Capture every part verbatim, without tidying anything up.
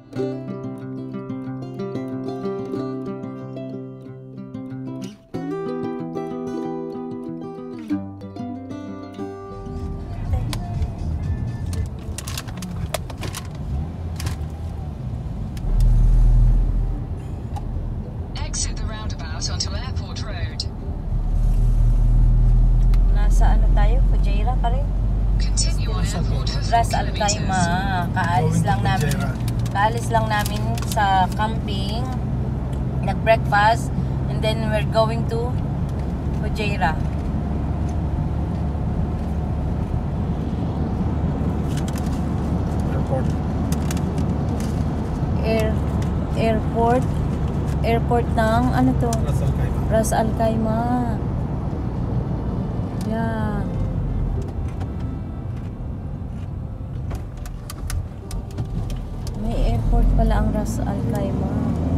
Onto Airport Road. Nasa ano tayo? Fujairah pa rin? Continue on Airport for Ras four Al kilometers. Khaimah. Kaalis lang namin. Kaalis lang namin sa camping. Nag-breakfast. And then we're going to Fujairah. Airport. Air, airport. Airport ng ano to? Ras Al Khaimah. Ras Al Khaimah. Yeah. May airport pala ang Ras Al Khaimah.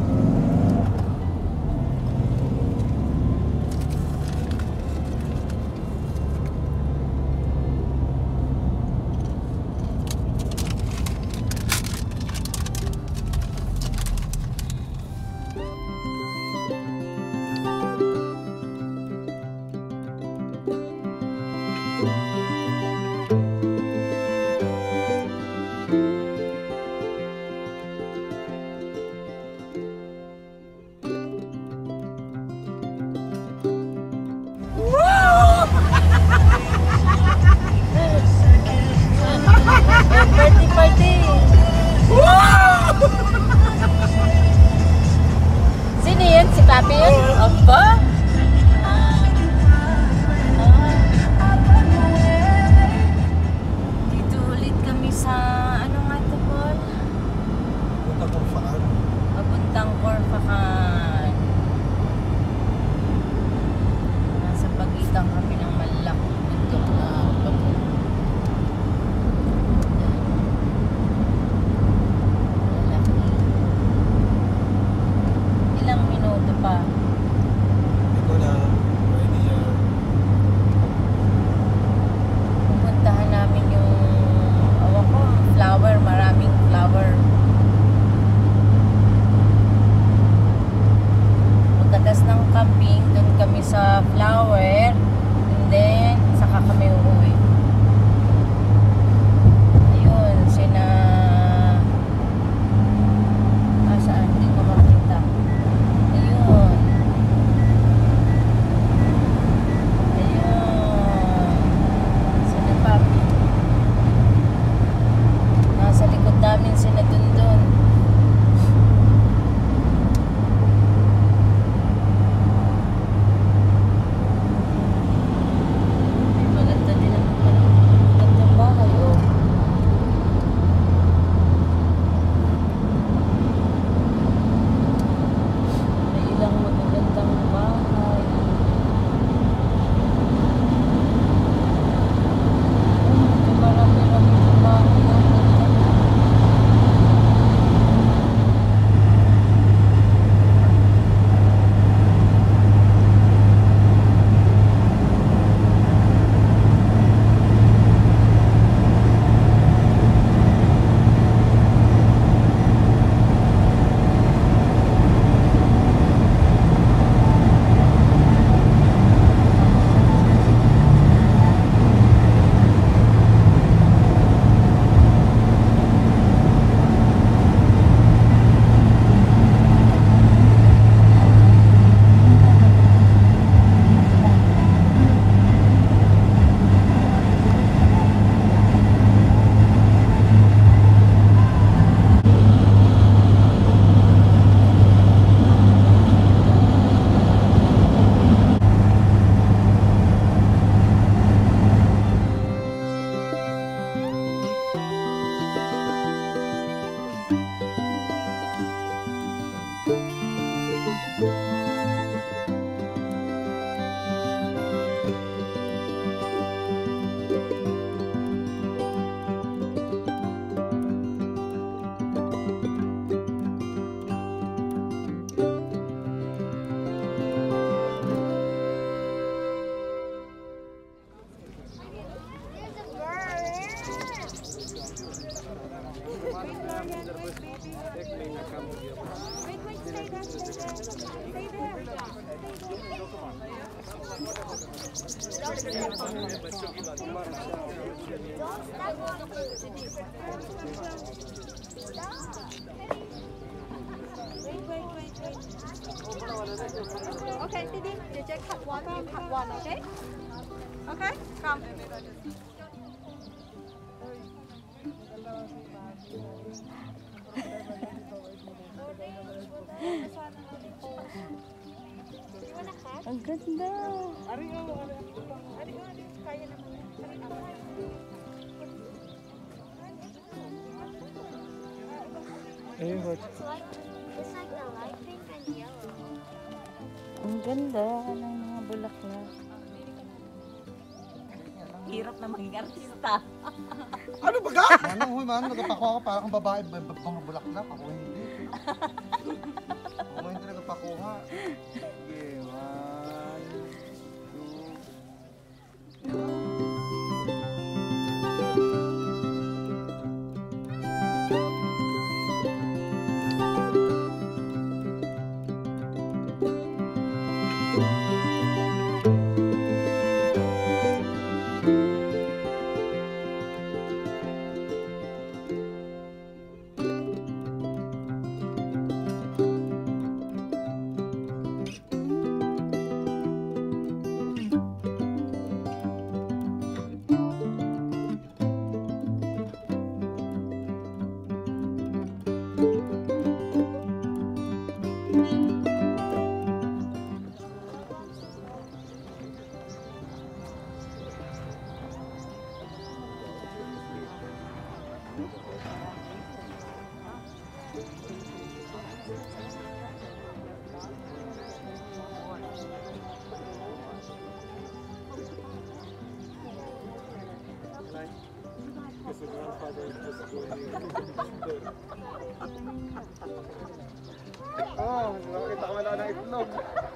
Party, party! Sino yun? Si Papi yun? Aba? Dito ulit kami sa ano nga ito, Paul? Puntang Korfaan. Papuntang Korfaan. Nasa pagitan kami ng malaking bundok na papunta. Ilang minuto pa? Hindi ko na idea. Pupuntahan namin yung awa ko, flower, maraming flower. Pagkatas ng camping, dun kami sa flower, and then saka kami uuwi. Ayun, sina ah, saan? Hindi ko makita. Ayun. Ayun. Sina Papi. Nasa likod namin sila dun dun. Ay, maganda din ang magandang bahay, oh. May ilang magagandang bahay. May marami-rami ng bahay. Ang ganda. Wait, wait, wait, wait. Okay, Sidi, you just cut one, you cut one, okay? Okay, come. Ang ganda. Ayun, what? It's like, it's like the light pink and yellow. Ang ganda ng mga bulaklak. Hirap na maging artista. Ano ba ga? Ano, huy, man, nagapako ako para kang babae, mga bulaklak. Ako hindi. Ako hindi nagapakuha. Sige, one, two. Because the grandfather is supposed to go here. Oh, nakakita ko wala ng itlog.